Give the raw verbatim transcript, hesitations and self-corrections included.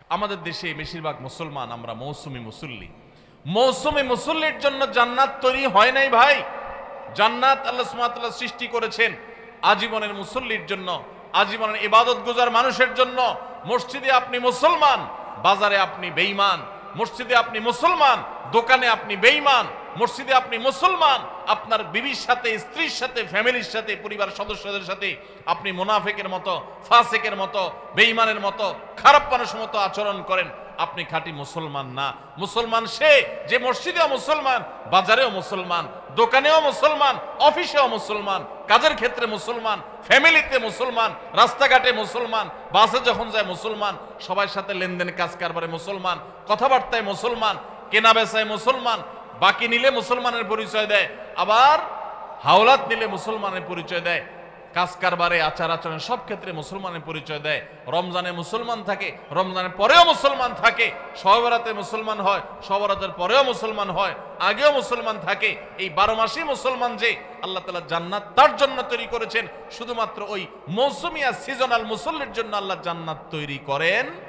আমাদের দেশে বেশিরভাগ মুসলমান আমরা মৌসুমী মুসল্লি। মৌসুমী মুসল্লির জন্য জান্নাত তৈরি হয় নাই ভাই। জান্নাত আল্লাহ সুবহানাহু ওয়া তাআলা সৃষ্টি করেছেন আজীবনের মুসল্লির জন্য, আজীবনের ইবাদত গুজার মানুষের জন্য। মসজিদে আপনি মুসলমান, বাজারে আপনি বেঈমান। মসজিদে আপনি মুসলমান, দোকানে আপনি বেঈমান। মসজিদে আপনি মুসলমান, আপনার বিবির সাথে, স্ত্রীর সাথে, ফ্যামিলির সাথে, পরিবার সদস্যদের সাথে আপনি মুনাফিকের মতো, ফাসিকের মতো, বেঈমানের মতো, খারাপ মানুষের মতো আচরণ করেন, আপনি খাঁটি মুসলমান না। মুসলমান সে যে মসজিদেও মুসলমান, বাজারেও মুসলমান, দোকানেও মুসলমান, অফিসেও মুসলমান, কাজের ক্ষেত্রে মুসলমান, ফ্যামিলিতে মুসলমান, রাস্তাঘাটে মুসলমান, বাসে যখন যায় মুসলমান, সবার সাথে লেনদেন কাজ কারবারে মুসলমান, কথাবার্তায় মুসলমান, কেনা বেচায় মুসলমান, বাকি নিলে মুসলমানের পরিচয় দেয়, আবার হাওলাত নিলে মুসলমানের পরিচয় দেয়, কাজ কারবারে আচার আচরণ সব ক্ষেত্রে মুসলমানের পরিচয় দেয়। রমজানে মুসলমান থাকে, রমজানের পরেও মুসলমান থাকে, শবে বরাতে মুসলমান হয়, শবে বরাতের পরেও মুসলমান হয়, আগেও মুসলমান থাকে। এই বারো মাসই মুসলমান যে আল্লাহ তাআলা জান্নাত তার জন্য তৈরি করেছেন। শুধুমাত্র ওই মৌসুমিয়া সিজনাল মুসল্লির জন্য আল্লাহ জান্নাত তৈরি করেন